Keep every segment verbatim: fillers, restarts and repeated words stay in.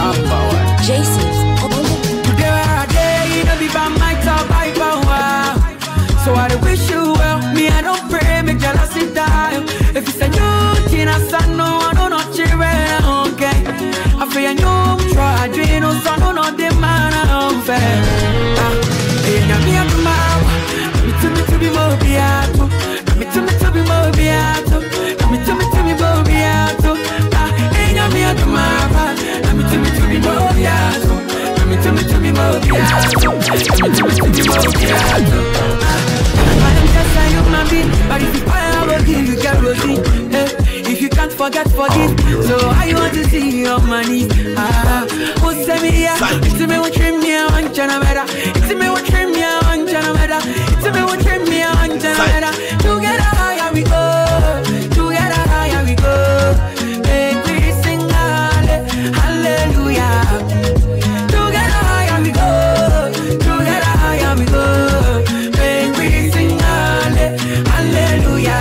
Jason. Today I day, no be by my top, I power. So I wish you well. Me, I don't pray, make jealousy die. If it's a new thing, I said no, I don't know, children, okay. I feel you try, I dream, no, son, no, no, the man, I'm fair. And me, I'm my, me to me to be more beato, me to me to be more beato, me to me to be more beato. And me, I'm my, me to me to be more beato, me to me to be more beato, me to me to be more beato. I am just a human being, but if you find I will give you kerosene. Eh, if you can't forget, forgive. So I want to see your money. Ah, who send me here? It's me who trim me on Janamera. It's me who trim me on Janamera. It's me who trim me on Janamera. Together higher we go. Together higher we go. Make we sing hallelujah. Together higher we go. Together higher we go. Hallelujah.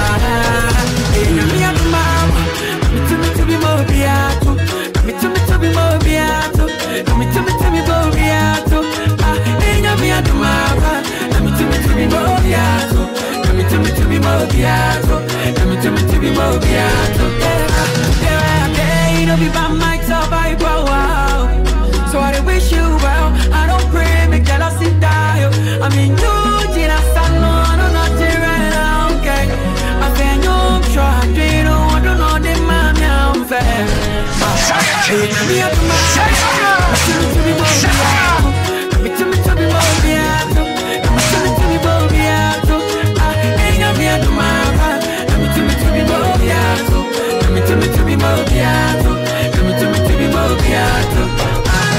Me and mama, me to me to be more beato, me to me to be more beato, me to me to be more beato. Ah, me and mama, me to me to be more beato, me to me to be more beato, me to me to be more beato. Yeah, yeah, no be by my top, I power. So I wish you well. I don't pray, make jealousy die. I mean, you did a son, no, no, not okay. I feel you try, you know, I don't know the man, I'm fair. Me up to my to be more beato, me to me to be more beato, me to me to be more beato. I ain't me up to my me to me to be more beato, me to me to be more beato, me to me to be more beato.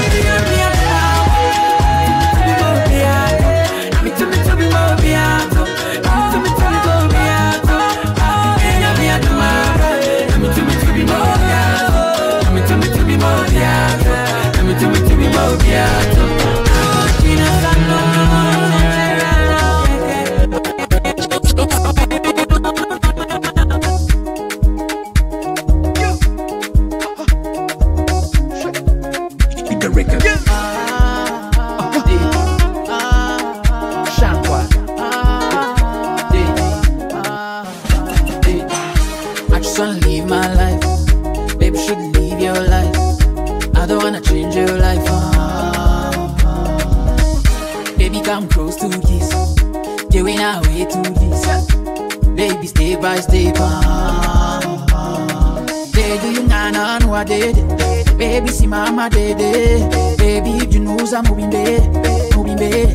Baby, see mama dede. Baby, you know I'm moving bed, moving bed.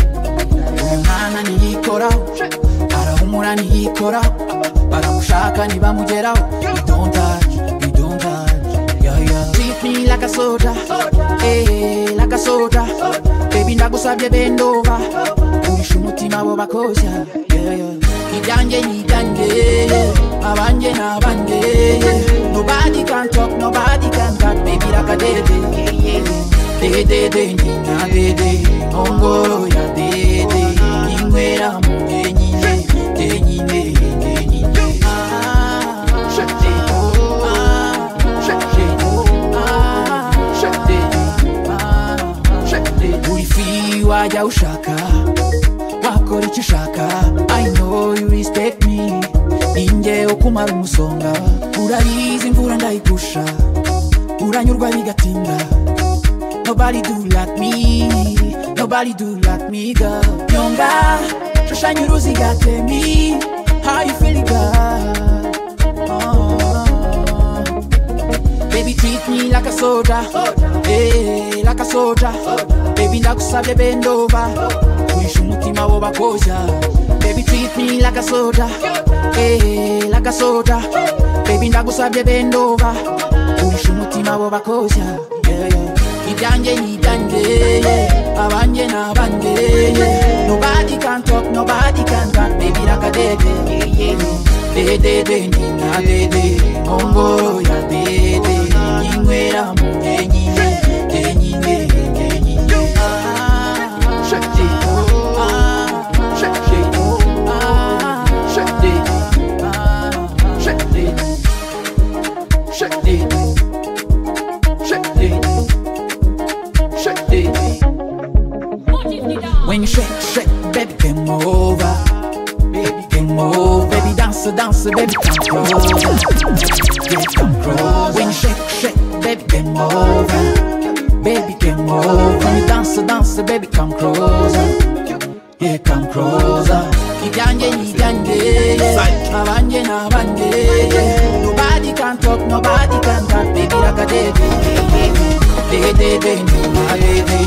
Umwana ni ikora, arahumura ni ikora. Baramushaka ni bamugeraho. You don't touch, you don't touch. Yeah, yeah. Treat me like a soldier, eh, like a soldier. Baby, ndagusabye bend over. Urisha umutima bo bakoza. Yeah, yeah. Nidanje, nidanje, abanje na abanje. Nobody can talk, nobody can talk, baby like a dede. Dede, dede, dede, ongoro ya dede. Ingwera munye nyine, nyine, nyine. Ah, shake ah, shake ah, shake ah, shake. Urifi waja ushaka, wakora icyo ushaka. I know you respect me. Ninje okumara umusonga. Urabizi imvura ndayigusha, uranyurwa bigatinda. Nobody do like me, nobody do like me, girl. Nyonga, shushanya uruziga, tell me how you feeling, girl. Oh. Baby, treat me like a soldier, hey, like a soldier. Baby, ndagusabye bend over, urisha umutima wo bakoza. Baby, treat me like a soldier, hey, like a soldier. Baby, ndagusabye bend over, urisha umutima wo bakoza. Yeah, yeah. Nidanje, nidanje, abanje na abanje. Nobody can talk, nobody can talk, baby like a dede. Dede, dede, na dede, ongoro ya dede. Ingwera munye nyine, nyine, nyine. Ah, shake it, ah, shake it, ah, shake it, ah, shake it, shake it, shake it. dance, baby, come closer. Yeah, come closer. When you shake, shake, baby, game over. Baby, game over. When you dance, dance, baby, come closer. Yeah, come closer. Iganje, iganje, abanje na abanje. Nobody can talk, nobody can talk, baby, like a day, day, day, day, day, day.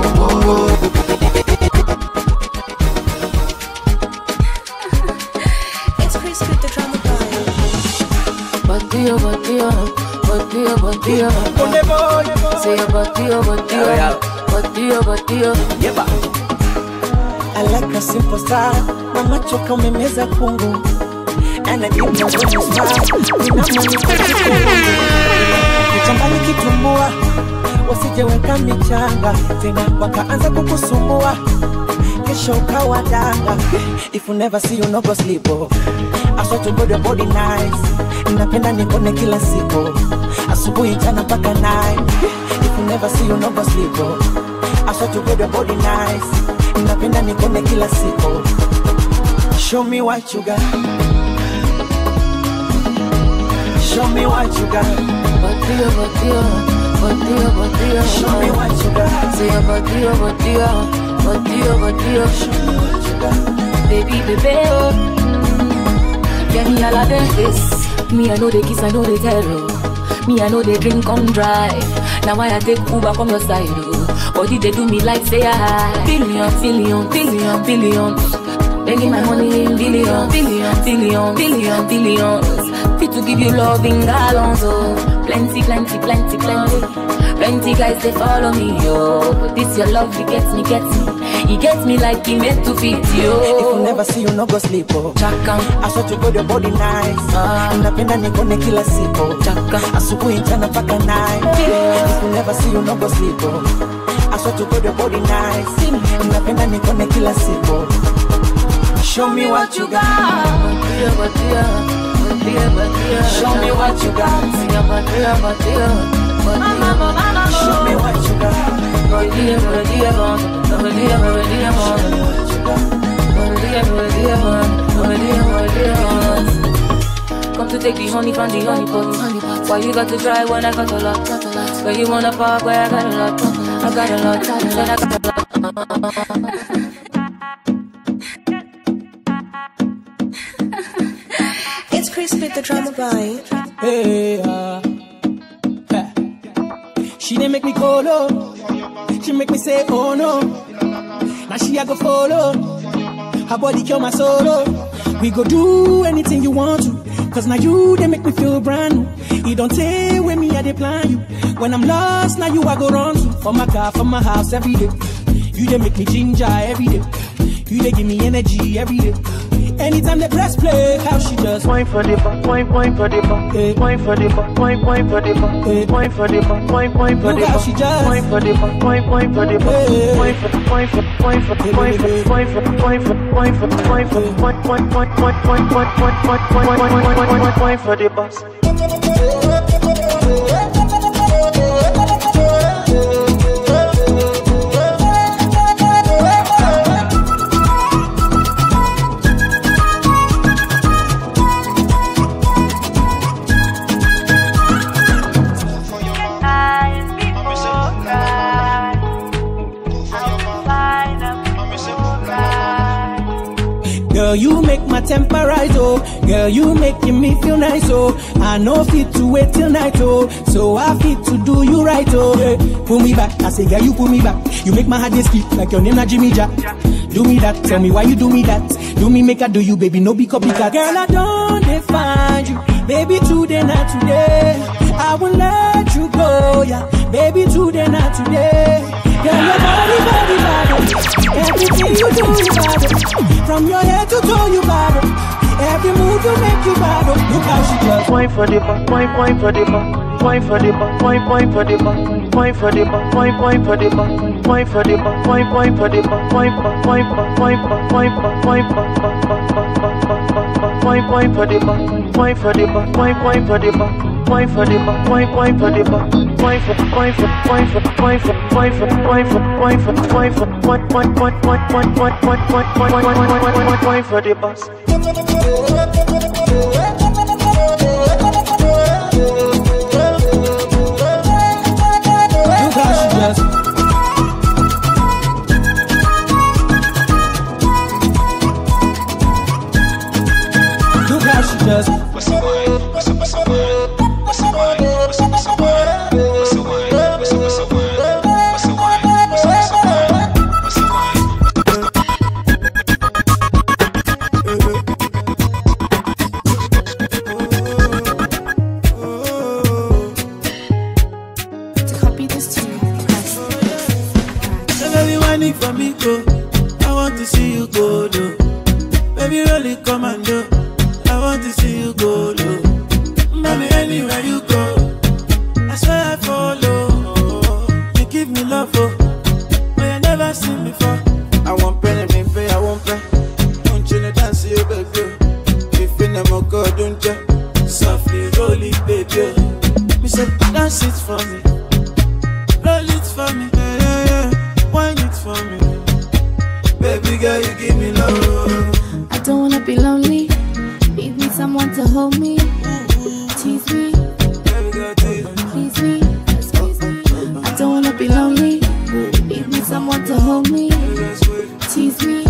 It's Chris with the drama boy. Batia, batia, batia, batia. Say a batia, batia, batia, batia. Yeba. I like a simple style. Mama choka umemeza kungu. And I give my baby smile. Nina money kwa kikungu. Kuchambani kitumbua. Wasije weka michanga. Tena wakaanza kukusumbua. Kesho ukawa danga. If you never see you no go sleep. I swear to God your body nice. Napenda nikone kila siku. Asubuhi jana mpaka night. If you never see you no go sleep. I swear to God your body nice. Napenda nikone kila siku. Show me what you got. Show me what you got. Batia, batia, batia, batia. Show me what you got. Say a batia, batia, batia, batia. Show me what you got. Baby, baby, oh. Yeah, me all of this. Me I know they kiss, I know they tell you. Me I know they drink on drive. Now why I take Uber from your side, oh. Body they do me like say I billion, billion, billion, billions. Begging my money in billion, billion, billion, billion, billions. Fit to give you love in gallons, oh. Plenty, plenty, plenty, plenty. Plenty guys they follow me, yo. But this your love, it gets me, gets me. He gets me like he meant to fit you. If you never see you no go sleep, oh. Chaka, I swear to God your body nice. ah, Napenda nikone kila siku. chaka. Asubuhi jana mpaka night. If you never see you no go sleep, oh. I swear to God your body nice. Napenda nikone kila siku. Show me what you got. Batia, batia, batia, batia. Show me what you got. Say a batia, batia, batia. Show me what you got. Batia, batia, batia, batia, batia. Batia, batia, batia, batia. Come to take the honey from the honey pot. Why you got to try when I got a lot? Where you wanna park where I got a lot? I got a lot, then I got a lot. It's Chris with the drama boy. Hey, uh, hey. She didn't make me colo. She make me say, oh no. Now she a go follow. Her body kill my solo. We go do anything you want to. Cause now you, they make me feel brand new. You don't take with me, I they plan you. When I'm lost, now you I go run to. For my car, for my house, every day. You they make me ginger every day. You they give me energy every day. Anytime they press play, how she just wine for the bar, wine, wine for the bar, Hey. wine for the bar, wine, wine for the bar, Hey. wine for the bar, wine, wine for Look the how bar, she just- wine for the bar, wine, wine for the bar, Hey. wine for, wine for, wine for, Hey, wine for, baby. wine for, wine for, wine for, wine for, Hey. wine, wine, wine, wine, wine, wine, wine, wine, wine, wine, wine, wine, wine, wine for the bus. Girl, you make my temper rise, oh. Girl, you making me feel nice, oh. I know fit to wait till night, oh. So I fit to do you right, oh. Yeah. Pull me back, I say, girl, you pull me back. You make my heart just skip like your name na Jimmy Jack. Do me that, tell me why you do me that. Do me make I do you, baby, no be copycat. Girl, I don't define you, baby, today not today. I will let you go, yeah, baby, today not today. Girl, your body, body, body. Everything you do, you body. From your head to toe, you body. Every move you make, you body. Look how she just Wine for the bar, wine, wine for the bar, wine for the bar, wine, wine for the bar, wine for the bar, wine, wine for the bar, wine for the bar, wine, wine for the bar, wine, wine, wine, wine, wine, wine, wine, wine, wine, wine, wine, wine, wine, wine, wine, wine, wine for the bar, wine for the bar, wine, wine for the bar. Wine for the bar, wine, wine for the bar, wine for, wine for, wine for, wine for, wine for, wine for, wine for, wine for, wine, wine, wine, wine, wine, wine, wine, wine, wine, wine, wine, wine for the bus. Look how she just. Look how she just. What's the wine? What's the what's the wine? What's the wine? What's the what's the wine? What's the wine? What's the what's the wine? What's the wine? What's the what's the wine? What's the wine? To copy this tune, press. So baby, whining for me, go. I want to see you go, though. Baby, really come and do. I want to see you go, though. Mommy, anywhere you go, I swear I follow. You give me love, oh, but I never seen before. I want pen and me pay, I want pay. Don't you know dance, you baby? If you never go, don't you? Softly roll it, baby. Me say, dance it for me, roll it for me, yeah, yeah, yeah. Wine it for me, baby girl, you give me love. I don't wanna be lonely. Need me someone to hold me. Tease me, please me, excuse me. I don't wanna be lonely. Need me someone to hold me. Tease me,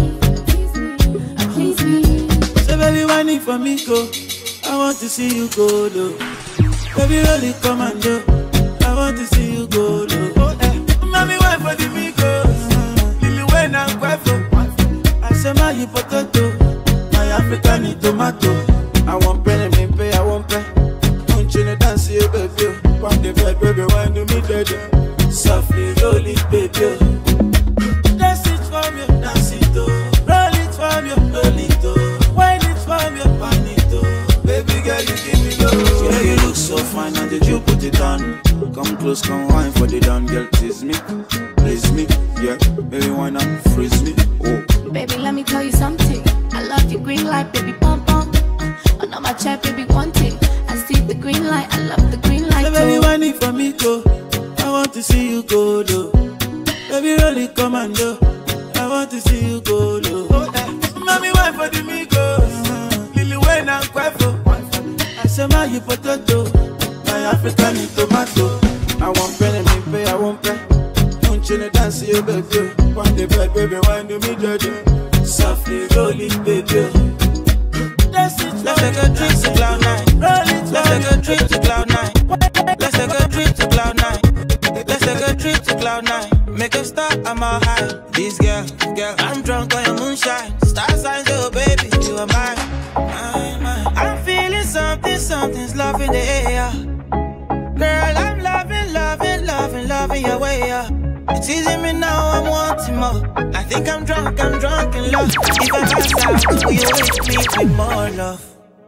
please me. So baby, whining for me, go. I want to see you go, though. Baby, really come and do. I want to see you go, though. Oh, eh. Mommy, why for the amigos? Lily, when I'm quite for. I say my potato, my African tomato. I want pen and me pay, I want pay. Don't you know dance, you baby? One day, baby, wine to me, baby. Softly roll it, baby. Dance it for me, dance it, oh. Roll it for me, roll it, oh. Wine it for me, wine it, oh. Baby girl, you give me love. Yeah, you look so fine, and did you put it on? Come close, come wine for the down, girl, tease me, please me, yeah. Baby, wine and freeze me, oh. Baby, let me tell you something. I love your green light, baby, pump pump. On my chair, baby, one thing. I see the green light, I love the green light. So baby, whining for me, go. I want to see you go, though. Baby, really come and do. I want to see you go, though. Oh, eh. Mommy, wine for the amigos. Lily, when I'm quite for. I say my you potato, my African tomato. I want pen and me pay, I want pay. Don't you know dance, you baby? One day, baby, wine to me, baby. Softly roll it, baby. Let's take a trip to cloud nine. Let's take a trip to cloud nine. Let's take a trip to cloud nine. Let's take a trip to cloud nine. Make a stop, I'm all high. This girl, girl, I'm drunk on your moonshine. Star signs, oh baby, you are mine, mine, mine. I'm feeling something, something's love in the air. Girl, I'm loving, loving, loving, loving your way up. It's teasing me now, I'm wanting more. I think I'm drunk, I'm drunk in love. If I pass out, will you wake me with more love?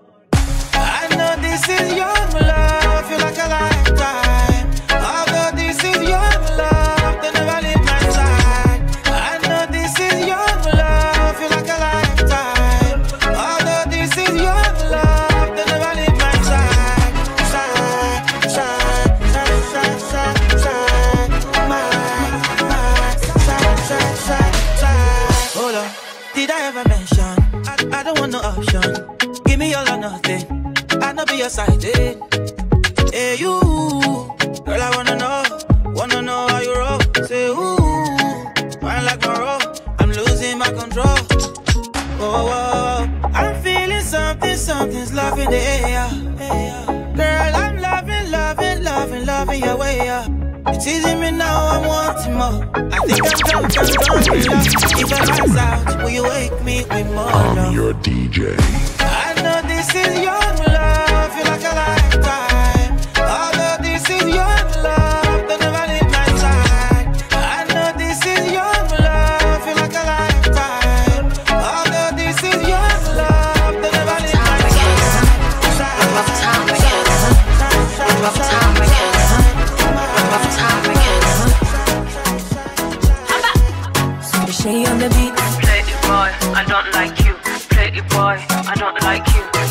I know this is young love, feel like a lifetime. Although this is young love, they never leave my side. I know this is young love, feel like a lifetime. Although this is young love, they never leave my side. Side, side, side, side, side, side. My, my, side, side, side, side. Hold on, did I ever mention? I, I don't want no option. Give me all or nothing. I know be your side, eh? Hey, you, girl, I wanna know, wanna know how you roll. Say, ooh, wine like my roll. I'm losing my control. Oh, oh, oh, I'm feeling something, something's love in the air. Girl, I'm loving, loving, loving, loving your way up. It's teasing me now, I'm wanting more. I think I'm drunk, I'm drunk in love. If I pass out, will you wake me with more love? I'm your D J. I know this is young love, feel like a lifetime. Although this is young love, they never leave my side. I know this is young love, feel like a lifetime. Although this is young love, they never leave my side. Rough time again. Rough time again. Rough time again. Shay on the beat. Play it boy, I don't like you. Play it boy, I don't like you.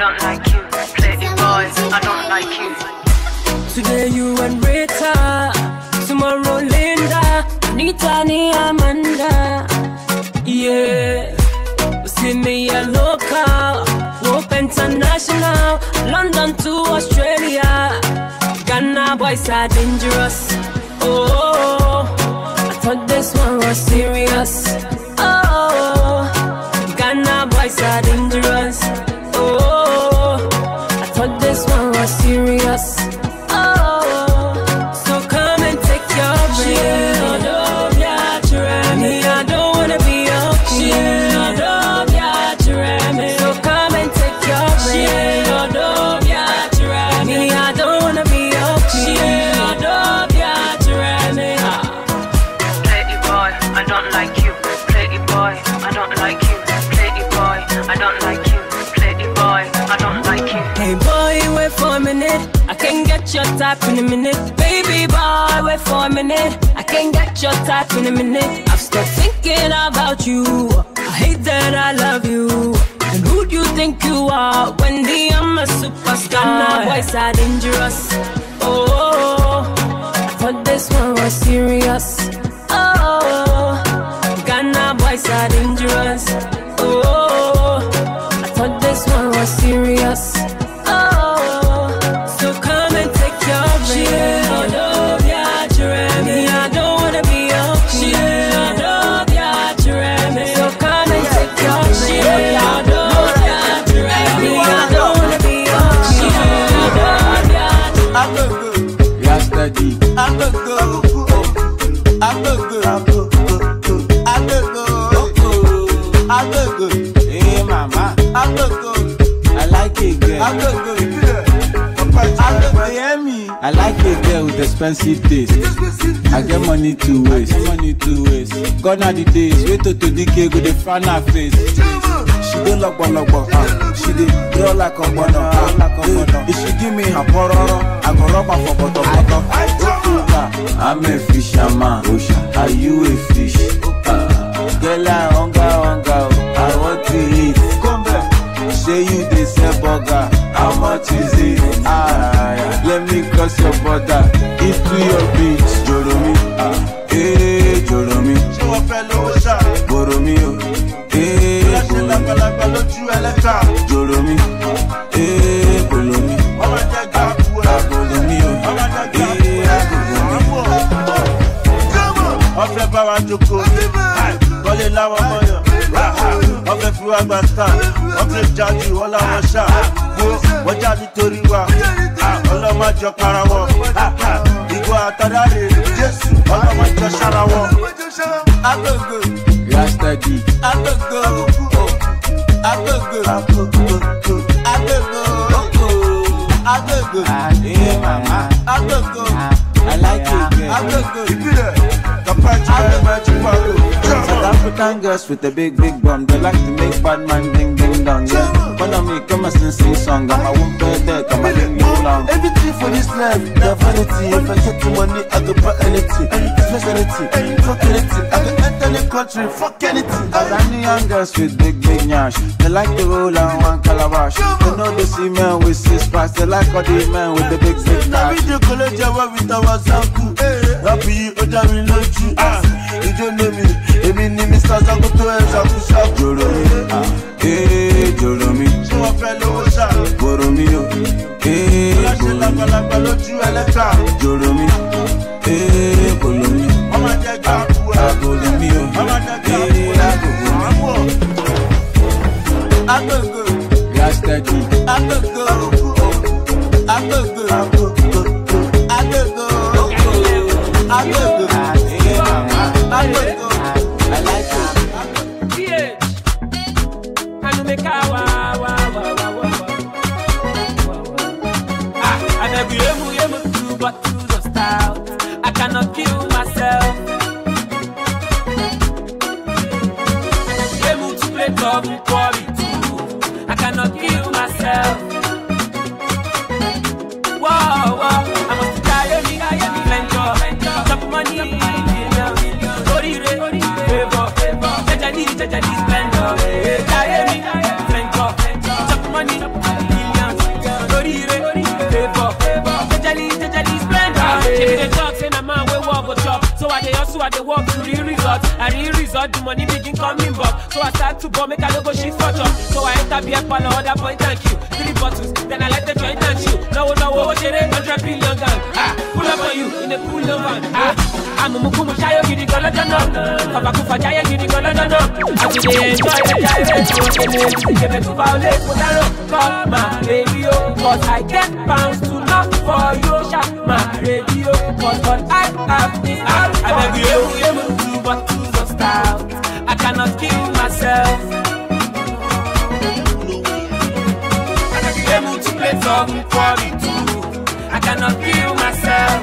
don't like you. Play it, boy, I don't like you. Today you and Rita, tomorrow Linda, Anita, ni Amanda. Yeah, see me a local, Hope International, London to Australia. Ghana boys are dangerous. Oh, I thought this one was serious. Oh, Ghana boys are dangerous. Oh, I thought this one was serious. Oh, so come and take your breath. I don't wanna be your king. So come and take your breath. Me, I don't wanna be your king. Play it, boy, I don't like you. Play it, boy, I don't like you. Play it, boy, I don't like you. Play it, boy, I don't like you. Hey boy, wait for a minute. I can't get your type in a minute. Baby boy, wait for a minute. I can't get your type in a minute. I've stopped thinking about you. I hate that I love you. And who do you think you are? Wendy, I'm a superstar. Now boys are dangerous. Oh, I thought this one was serious. Oh, Ghana boys are dangerous. Oh, I thought this one was serious. Oh, so come and take your breath. Me, I don't wanna be your king. So come and take your breath. Me, I don't wanna be your king. I'm a good, yesterday. I'm a good, I'm a good, I'm a good, I'm a good. Hey mama, I'm a good. I like it, girl. I'm a good. I like a girl with expensive taste. I get money to waste, money to waste. Gone are the days, wait to the K go the front her face. She dey lock one lock one, she dey draw like a bono. If she give me her pororo, I go rub her for bottom bottom. I'm a fisherman, are you a fish? Girl, I hunger, hunger, I want to eat. Come back. Say you dey sell burger, how much is it? Ah, let me cross your border into your beach, Joromi. Eh, Joromi. Joromi, eh, Joromi. Eh, Joromi. Ọ̀fẹ́ bá wa jókòó, kọ́lé láwọn mọ́yọ̀. Ọ̀fẹ́ fi wá gba stand, ọ̀fẹ́ jáde wọ́n láwọn ṣá. Wọ́n jáde torí wa, ọlọ́mọjọ para wọn. Ìgò àtàdáre, Jésù, ọlọ́mọjọ ṣára wọn. Agogo, yesterday. Agogo, agogo, agogo, agogo, agogo. Hey mama, agogo. I like it, girl. Agogo, South African girls with a big, big bum. They like to make bad man ding, ding, dong. Yeah. Follow me, come and sing, sing song. I'm a one bed there, come and ding, ding, dong. Everything for this life, the vanity. If I get the money, I go buy anything. Flex anything, fuck anything. I can enter the country, fuck anything. Tanzanian girls with big, big nyash. They like to roll on one calabash. They know they see men with six packs. They like all the men with the big, big cash. Video college, I work with our Zanku. Happy, Ojami, Loju. You don't know me. Emi ni Mister Zagoto and Zakusha. Joromi, eh, Joromi. Ṣé wọ́n fẹ́ lówó ṣá? Joromi o, eh, Joromi. Lágbàlagbà lójú ẹlẹ́ta. Joromi, eh, Joromi. Ọmọ jẹ́ gbà kú ẹ. Joromi o, eh, Joromi. Agogo, yesterday. Agogo, agogo, agogo, agogo, agogo. Agogo. I like it. P H. Can you make a wa wa wa wa wa? Ah, I never you emu emu to but to the star. hustle I dey work to real result. And real result, the money begin coming back. So I start to ball, make I no go shit for job. So I enter beer parlor, other point and queue. Three bottles, then I let the joint and chew. No, no, what you one hundred billion gang. Ah, pull up on you in a pool of van. Ah, I'm a mukumu chayo, gidi gola jano. Kabakufa jaya, gidi gola jano. I do they enjoy the direct. Give it to violate, put a rock. Call my radio, cause I get pounds to knock for you. Shut my radio, cause what I have is out. I beg you, you do what to the style. I cannot kill myself. I can be able to play some quality too. I cannot kill myself.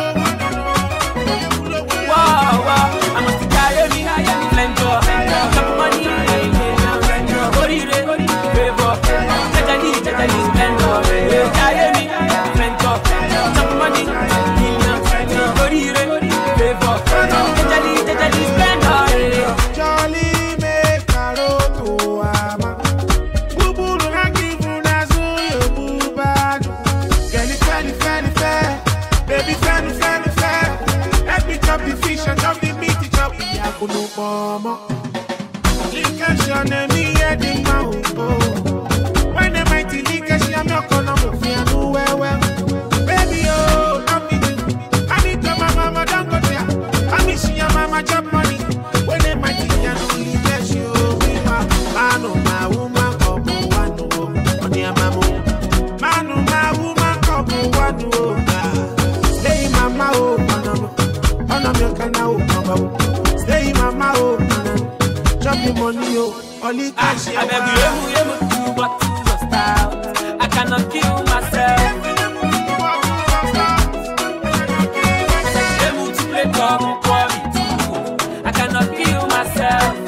Whoa, whoa, I must carry me higher than plenty. Some money, body, favor. Jajali, jajali, splendor. Carry me plenty. Some money, body, favor. Jajali, jajali, splendor. Charlie, make a road to Ama. Boo boo, I give you Nazu, you boo bad. Get it, fairly, fairly, fair. Baby, fairly, fairly, fair. Let me chop the fish and chop the meat, to chop the yakuno bomb. Linkage on me, head in my home. When the mighty linkage, I'm not gonna move here, no well, well. Baby, oh, I'm in. I need to my mama, don't go there. I miss your mama, chop money. When the mighty can only bless you, I know my woman, couple one, oh, dear mamma. Manu, my woman, couple one, oh, stay mama, oh, mama. On a milk and now, mama. Stay mama, oh, mama. Drop the money, oh, only cash. I beg you, you, you, do what to your style. I cannot kill myself. Able to play come quality too. I cannot kill myself.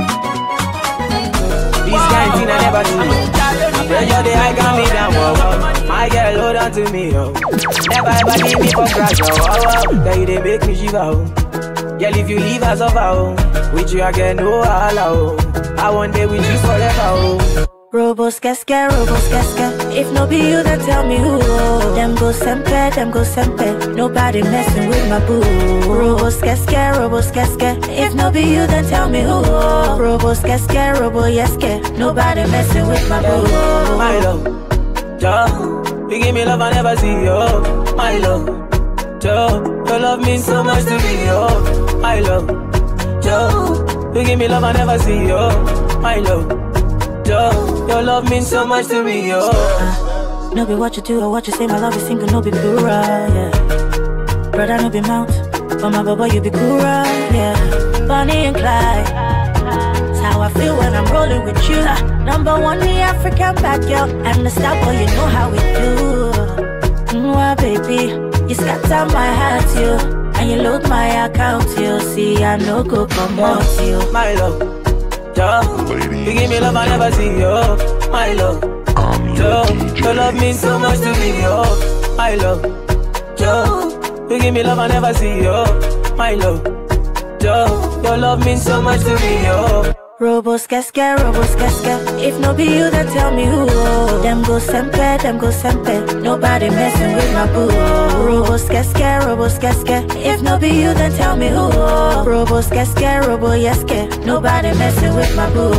This kind thing I never do. Pressure the high got me down, whoa, whoa. My girl, hold on to me, yo. Never ever leave me for crash, oh, oh, oh. Girl, you they make me shiver, oh. Girl, if you leave us over, oh, with you again, no allow, oh. I want day with you forever, oh. Robos casca, robos casca. If no be you, then tell me who. Them go sempe, them go sempe. Nobody messing with my boo. Robos casca, robos casca. If no be you, then tell me who. Robos casca, robo yeske. Nobody messing with my boo. My love, Joe, you give me love I never see, yo. My love, Joe, your love means so much to me, yo. My love, Joe, you give me love I never see, yo. My love, Joe, your love means so much to me, yo. Uh, no be what you do or what you say, my love is single, no be plural, yeah. Brother, no be mount, but my baba, you be cool, yeah. Bonnie and Clyde, that's how I feel when I'm rolling with you. Uh, number one, the African bad girl, and the star boy, you know how we do. Mwah, baby, you scatter my heart, you. And you load my account, you see, I no go come out, you. My love, Joe, you give me love I never see, yo. My love, Joe, your love means so much to me, yo. My love, Joe, you give me love I never see, yo. My love, Joe, your love means so much to me, yo. Robos casca, robos casca. If no be you, then tell me who. Them go sempe, them go sempe. Nobody messing with my boo. Robos casca, robos casca. If no be you, then tell me who. Robos casca, robo yeske. Nobody messing with my boo.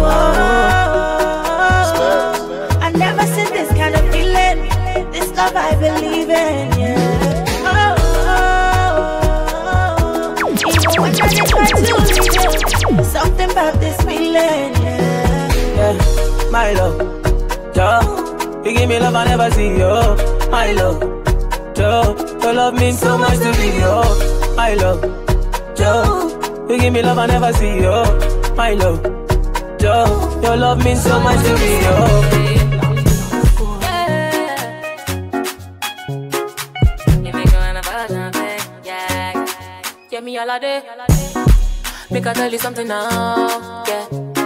I never seen this kind of feeling. This love I believe in, yeah. Even when I try to leave it, something about this feeling, yeah. Yeah, my love, Joe, you give me love I never see, yo. My love, Joe, your love means so much to me, yo. My love, Joe, you give me love I never see, yo. My love, Joe, your love means so much to me, yo. Me all a day. Make I tell you something now, yeah.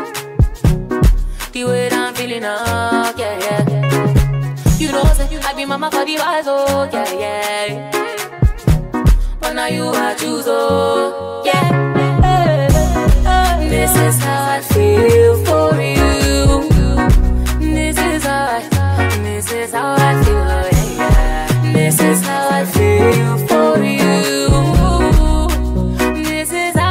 The way that I'm feeling now, yeah, yeah. You know, say I be mama for the wise, oh, yeah, yeah. But now you I choose, oh, yeah. Hey, hey, hey. This is how I feel for you. This is how I, this is how I feel, oh, yeah, yeah. This is how I feel for you. This is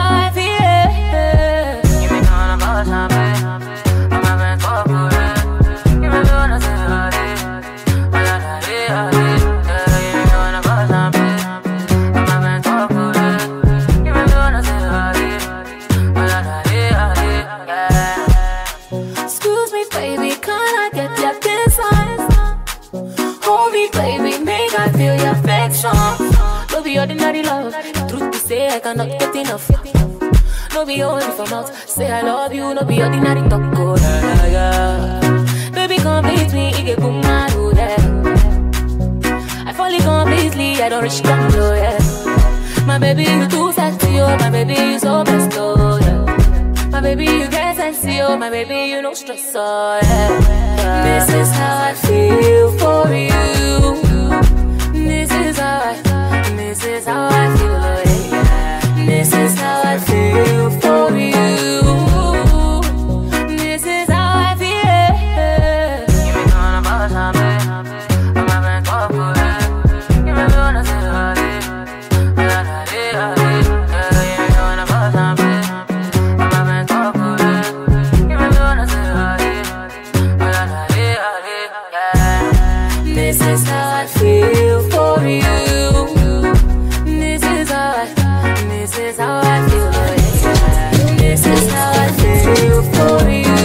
Truth to say, I cannot get enough. No be only for mouth. Say I love you, no be ordinary talk. Oh, yeah, yeah. Baby, complete me, it get boom, I do that. I fall in completely, I don't reach down low, yeah. My baby, you too sexy, oh, my baby, you so best, oh, yeah. My baby, you get sexy, oh, my baby, you no stress, oh, yeah. This is how I feel for you. This is how I, this is how I feel, oh, yeah. This is how I feel for you. This is how I feel. Give me one about something. I'm having talk for it. Give me one of the This is how I feel for you. This is how I, this is how I feel. This is how I feel for you.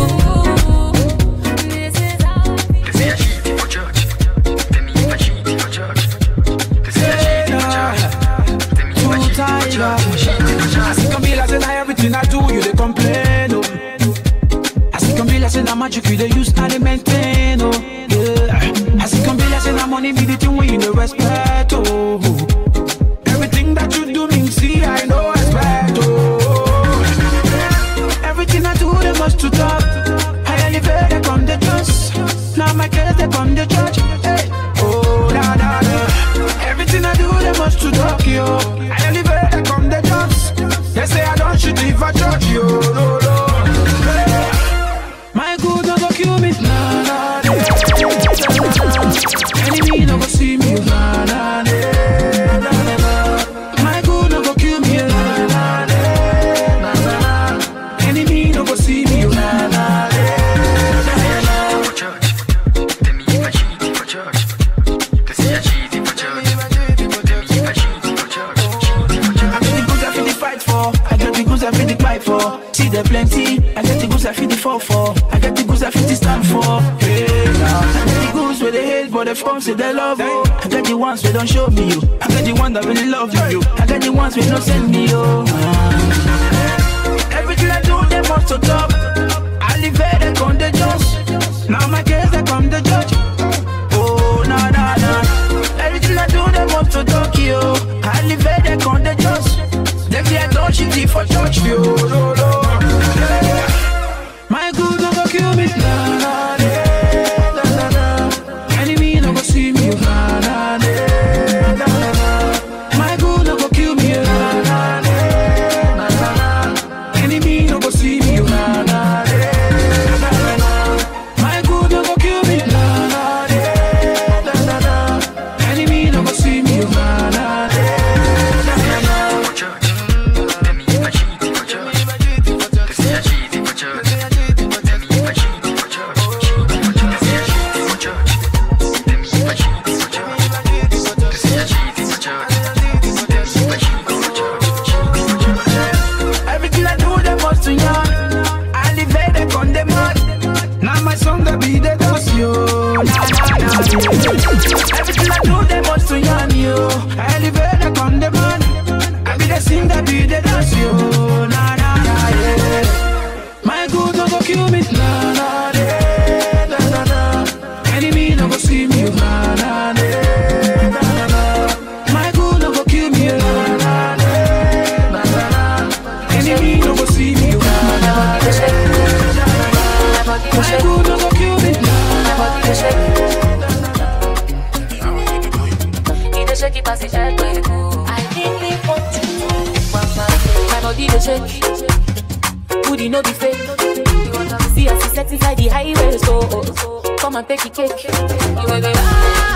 This is how I feel. They say I cheat for church. Tell me if I cheat for church. They say I cheat for church. Tell me if I cheat for church. I see Camila say now everything I do you they complain. Oh. I see Camila say now magic you they use and they maintain. Oh. I see Camila say now money be the thing when you no respect, oh. Everything that you do mean see I know respect, oh. Everything I do they must to talk. I elevate they come the trust. Now my kids they come the judge, hey. Oh, da da da. Everything I do they must to talk, yo. I elevate they come the trust. They say I don't shoot if I judge you, no, no. Hey. My good no go kill me, nah, nah, nah. Enemy no go see me, nah, nah, nah, nah. My good no go kill me, nah, nah, nah. Enemy no go see me, nah, nah, nah. For church, tell me if I cheat for church. They say I cheat for church. Tell me if I cheat for church. I get the goods I feel the fight for. I get the goods I feel the fight for. See the plenty. I get the goods I feel the fall for. I get the goods I feel the stand for. Hey, now. I get the goods where they hate, but the phone say they love you. I get the ones where don't show me you. I get the ones that really love you. I get the ones where don't send me you. Everything I do, they must to top. I live where they come the judge. Now my case they come the judge. Oh, nah, nah, nah. Everything I do, they must to talk you. I live where they come the judge. Them they don't cheat for church, you. No, no. My good no go kill me, nah, nah, nah, nah, nah. Enemy no go see me, nah, nah, nah, nah. My good no go kill me, nah, nah, nah, nah. Enemy no go see me, nah, nah, nah. My good no go kill me, nah, nah, nah, nah. Enemy no go see me, nah, nah, nah. For church, tell me if I cheat for church. They say I cheat for church. Be the dust, yo. Everything I do, they must to yarn you. I elevate the condemn. I be the sing that be the dust, yo. Nah, nah, nah, yeah. My good no go kill me, nah, nah, nah, nah, nah. Enemy no go see me, nah, nah, nah, nah, nah. My good no go kill me, nah, nah, nah, nah. Enemy no go see me, nah, nah, nah. My good no go kill me, nah. Shake it, pass it, shake it. I really want to do my body the shake. Booty no be fake. See us set inside the highway, so come and take a cake. You will go.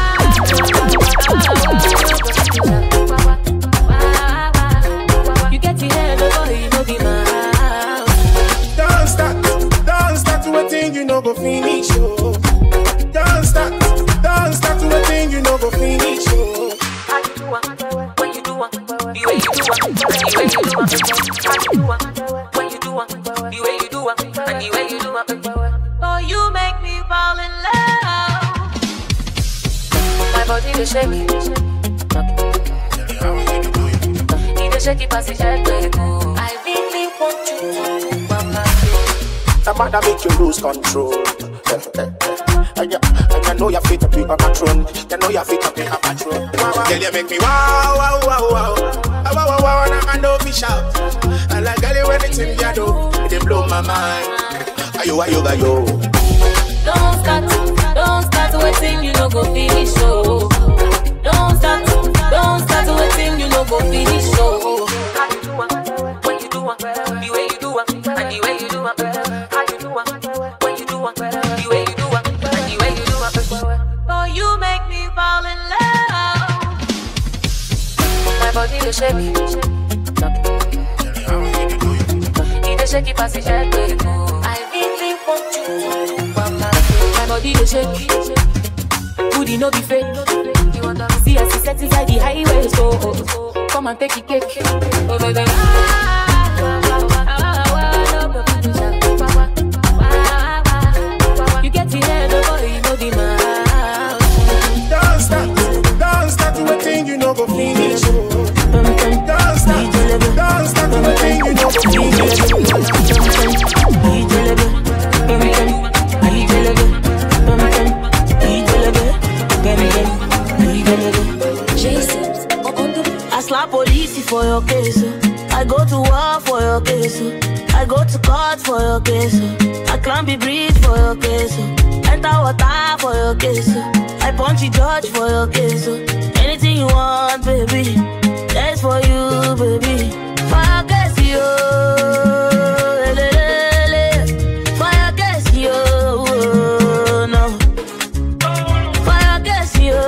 You get the head over, you know the mouth. Don't stop, don't start to a thing you know go finish, oh. Don't stop, don't start to a thing you know go finish, oh. When you do one, the way you do one, the way you do one, when you do one, the way you do one, and the way you do one. Oh, you make me fall in love. My body will shake. shake it, pass it, shake it. I really want you to mama. Somebody make you lose control. And you, and you know you fit to be a patron. You know you fit to be a patron. Girl, you make me wow, wow, wow, wow. Wow, wow, wow, and I know me shout. I like girl, you anything you do, they blow my mind. Ayo, ayo, ayo. Don't start, don't start waiting, you know go finish, so. Don't start, don't start waiting, you know go finish, so. How you do it, when you do it, the way you do it, and the way you do it. How you do it, when you do it, the way you do it, and the way you do it. Oh, you make me fall in love. My body will shake, it will shake it, pass it, shake it. I really want you to mama. My body will shake, booty no be fake. You want to see us set inside the highway, so come and take a cake. Oh baby, you get the head, nobody know the mouth. Don't stop, don't stop waiting, you know go finish. Don't stop, don't stop waiting, you know go finish. I slap police for your case. I go to war for your case. I go to court for your case. I climb the bridge for your case. Enter water for your case. I punch the judge for your case. Anything you want, baby, that's for you, baby. For your case, yo. For your case, yo. No. For your case, yo.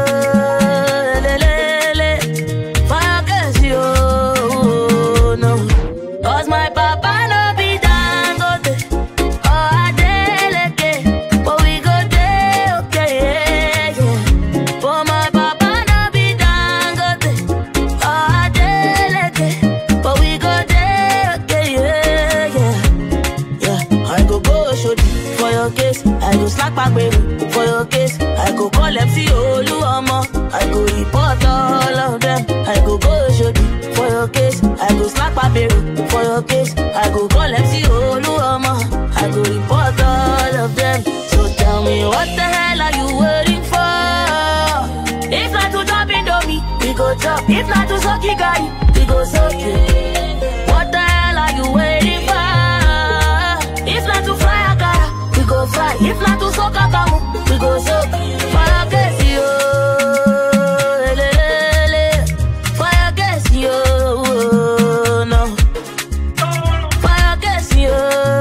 For your case, I go call M C Oluomo. I go report all of them. I go go shodi. For your case, I go slap a baby. For your case, I go call M C Oluomo. I go report all of them. So tell me, what the hell are you waiting for? If not to drop Indomie, we go drop. If not to suck you guy, we go suck you. What the hell are you waiting for? If not to fly a car, we go fly. If not to suck a car, we go so. Fire case, yo. Fire case, yo. No. Fire case, yo.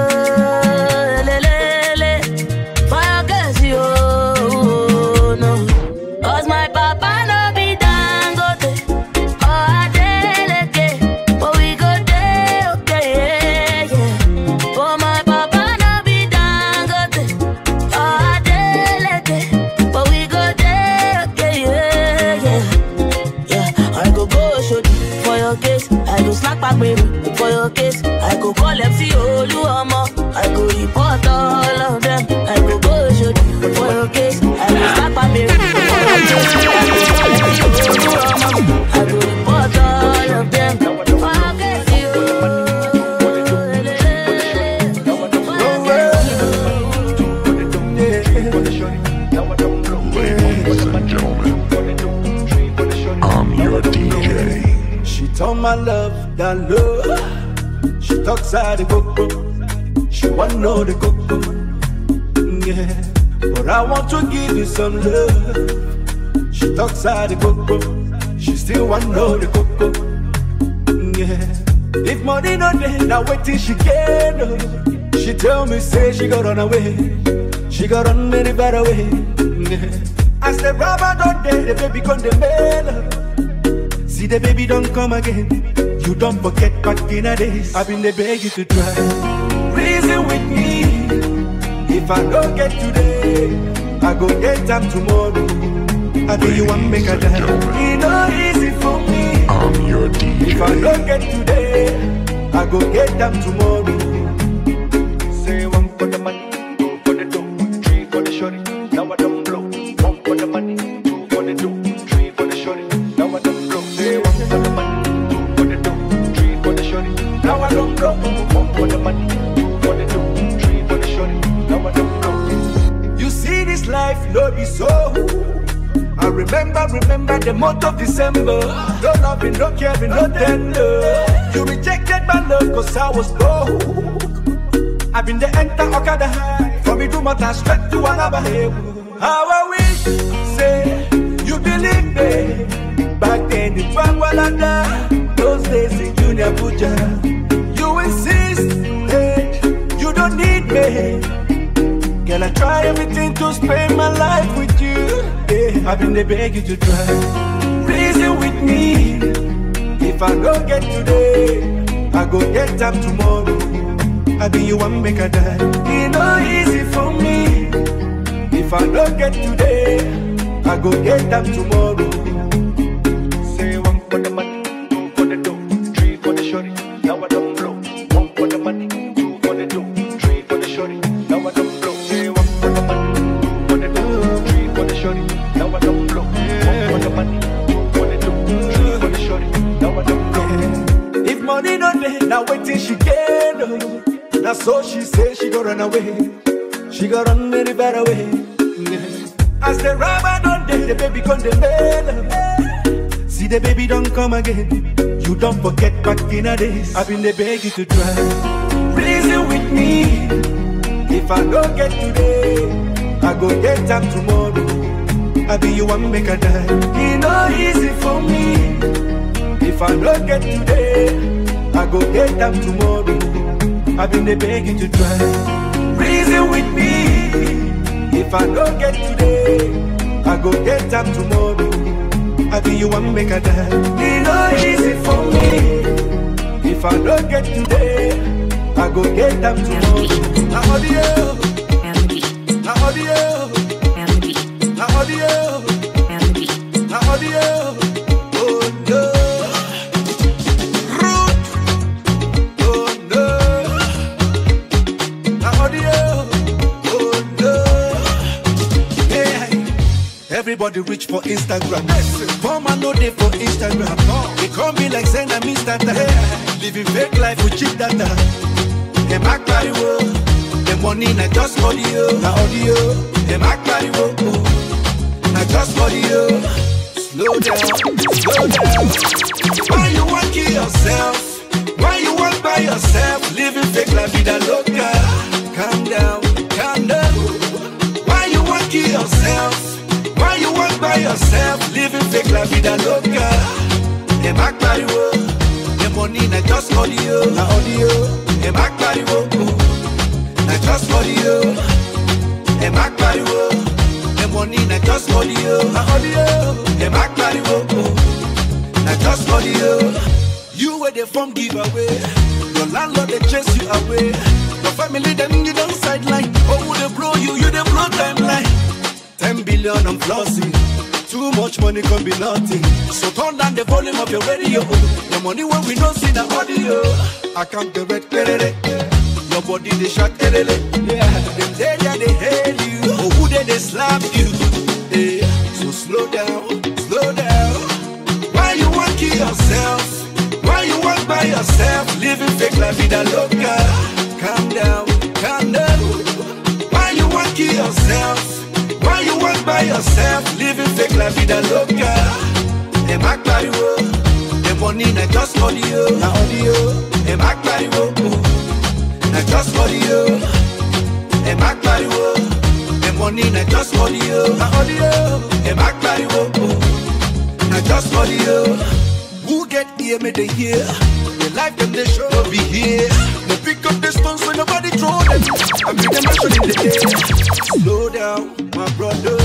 Fire case, yo. No. Cause my papa no be Dangote. Oh, I deleke. But we go there, okay, yeah, yeah. For my papa no be Dangote. Oh, I deleke. But we go there, okay, yeah, yeah. Yeah, I go go shodi. For your case, I go slack back, baby. For your case, I go call M C Oluomo. I go report all of them. I go go shodi. For your case, I go slack back, baby. For your case, I go call M C Oluomo. I go report all of them. For your case, you. Ladies and gentlemen, I'm your D J. She told my love that love. She talks out the coco. She want know the coco. Yeah, but I want to give you some love. She talks out the coco. She still want know the coco. Yeah, if money no day, now wait till she get no. She tell me say she got run away. She got run many bad away. Yeah. As the rubber don't day, the baby gone the mail. See the baby don't come again. You don't forget back in the days. I've been the beg you to try. Reason with me. If I don't get today, I go get them tomorrow. I do you want make a die. It's not easy for me. I'm your D J. If I don't get today, I go get them tomorrow. Say one for the money, two for the dough, three for the shorty. Now I don't blow. One for the money, two for the dough, three for the shorty. Now I don't blow. Say one for the money, two for the dough, money, two for the dough, three for the shorty. Now I don't know. You see this life, no be so. I remember, remember the month of December. No loving, no caring, no tender. You rejected my love cause I was broke. I've been the enter Okada high. For me to matter straight to another hill. How I wish, say, you believe me. Back then it was Walada. Those days in Junior Puja. You insist, hey, you don't need me. Can I try everything to spend my life with you? Yeah, I've been the beg you to try. Reason with me. If I don't get today, I go get them tomorrow. I be you one make a die. It no easy for me. If I don't get today, I go get them tomorrow. Say one for the money, two for the dough, three for the shorty. Now I don't blow. One for the money, two for the dough, three for the shorty. Now I don't blow. Say one for the money, two for the dough, three for the shorty. Now I don't blow. One for the money, two for the dough, three for the shorty. Now I don't blow. If money not there, now wait till she get up. That's so she say she go run away. She go run very far away. As the rubber don't day, the baby come the mail. See the baby don't come again. You don't forget back in the days. I've been the beg you to try. Reason with me. If I don't get today, I go get them tomorrow. I be you one make a die. It no easy for me. If I don't get today, I go get them tomorrow. I've been the begging to try. Reason with me. If I don't get today, I go get them tomorrow. I be you one make a die. It no easy for me. If I don't get today, I go get them tomorrow. Now audio, now audio, now audio, now audio. Oh no. Everybody reach for Instagram. Poor man no day for Instagram. They call me like saying I'm Mister Living fake life with cheap data. Them act carry wo. The money na just audio. Na audio. Them act carry wo. Na just audio. Slow down, slow down. Why you want kill yourself? Why you want by yourself? Living fake life vida loca. Calm down, calm down. Why you want kill yourself? Why you walk by yourself, living fake la vida loca? Them act carry wo, the money na just audio, na audio. Them act carry wo, na just audio. Them act carry wo, the money na just audio, na audio. Them act carry wo, na just audio. You were the form giveaway, your landlord they chase you away. Your family them you don't sideline. Oh they blow you, you they blow timeline. Ten billion I'm flossing. Too much money can be nothing. So turn down the volume of your radio. The money when we don't see the audio. I can't the red perere. Your body they shot erele. Yeah, them there yeah, they hail you. Oh who they they slap you. Yeah. So slow down, slow down. Why you want kill yourself? Why you want by yourself? Living fake la vida loca. Calm down, calm down. Why you want kill yourself? Why you walk by yourself, living fake la vida loca? Them act carry wo, the money na just audio, na audio. Them act carry wo, na just audio. Them act carry wo, the money na just audio, na audio. Them act carry wo, na just audio. Who get here may they hear? The life them they show will be here. They pick up the stones when nobody throw them. I make them action in the air. Slow down, my brother.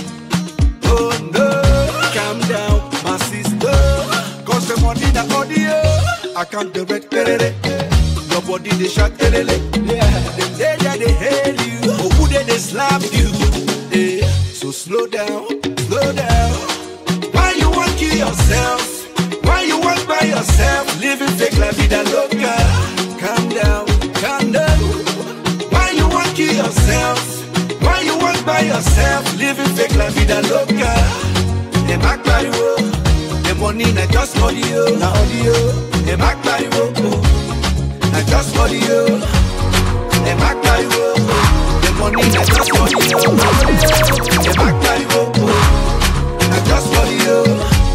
Oh no, calm down, my sister. Cause the money the audio. I can't direct perere. Your body they shot perere. Yeah, them there yeah, they hail you. Oh who they they slap you. Yeah. So slow down, slow down. Why you want kill yourself? Why you walk by yourself, living fake la vida loca? Calm down, calm down. Why you want kill yourself? Why you walk by yourself, living fake la vida loca? Them act carry wo, the money na just audio, na audio. Them act carry wo, not just for you. Them act like you. The money not just for you. Them act like you. Not just for you.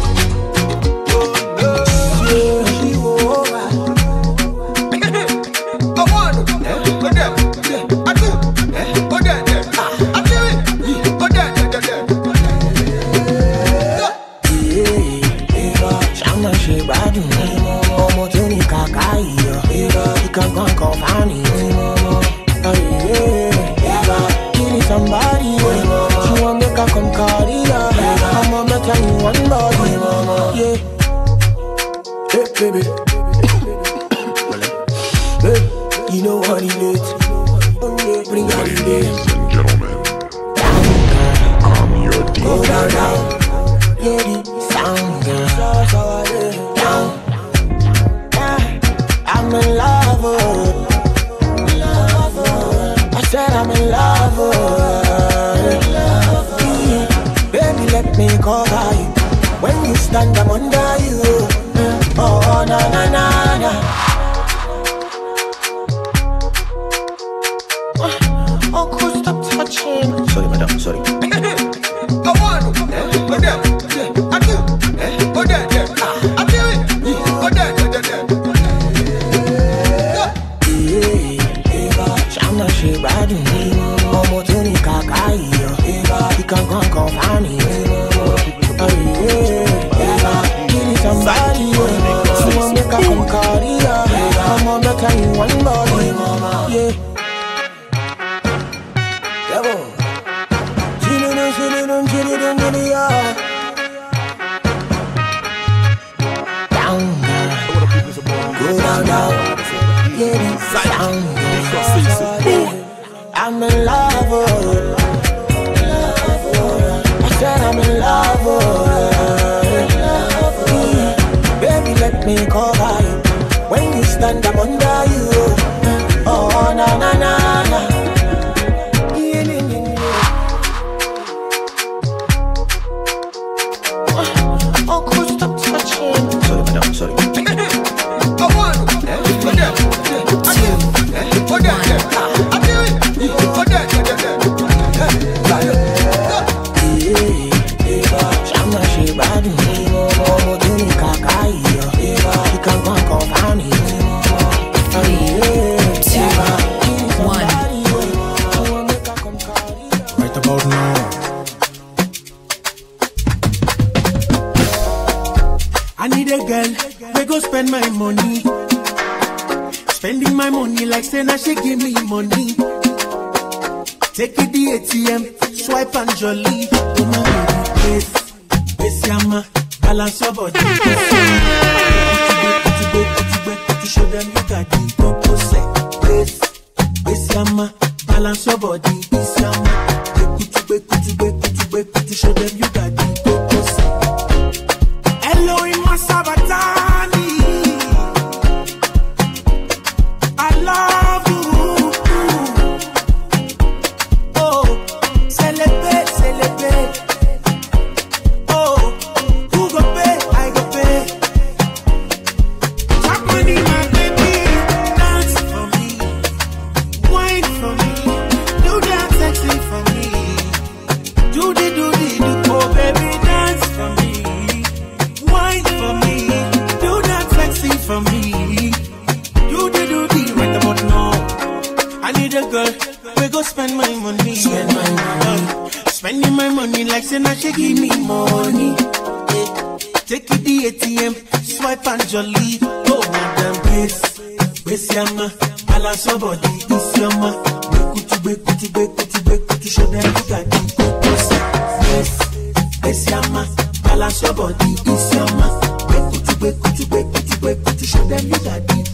Somebody, she want make her come carry her. I'ma make her in one body, yeah. Hey, baby, hey, you know what it is. Bring her in there. Ladies and gentlemen, I'm your D J. Go down, down, yeah, the sound girl. Down, yeah, I'm in love. I said I'm in love. Baby, let me cover you. When you stand, I'm under you. Oh, na na na na. Oh, cool, stop touching. Sorry, madam, sorry. I want to. Oh, there. I do. Oh, there, there. I do it. Oh, there, there, there. Shana she bad me. Omo tuni kakai yo. He can go and confine me. Oh yeah, give me somebody. She want make her come carry her. I'ma make her in one body. Yeah. Yabo. Chili dum, chili dum, chili dum, chili ya. Down, down. Go down, down. Yeah, down, down. I'm in love. I said I'm in love. Baby, let me cover you. When you stand, I'm under you. Oh, na na na na. Oh, cool, stop touching. Sorry, madam, sorry. I want to. Oh, there. Oh, there, there. I do it. Oh, there, there, there. Shama she bad me. Omo tuni kakai yo. He can go and confine me. Right about now. I need a girl, we go spend my money. Spending my money like say now she give me money. Take it the A T M, swipe and jolly. Oh my baby, place, place yama, balance your body. To show them you got the purpose. Place, place yama, balance your body. Place yama, to show them you got the purpose. Hello in my sabatani. I love you. Oh, celebrate, celebrate. Oh, who go pay? I go pay. Top money, my baby. Dance for me. Wine for me. Do that sexy for me. Do the, do the, do. Oh, baby, dance for me. Wine for me. Do that sexy for me. Do the, do the. Right about now. I need a girl. We go spend my money. Spend my money. Spending my money like say now she give me money. Yeah. Take it the A T M, swipe and jolly. Oh madam, please, please yama, balance your body, this yama. Bekutu, bekutu, bekutu, bekutu, show them you got the purpose. Yes, please yama, balance your body, this yama. Bekutu, bekutu, bekutu, bekutu, show them you got the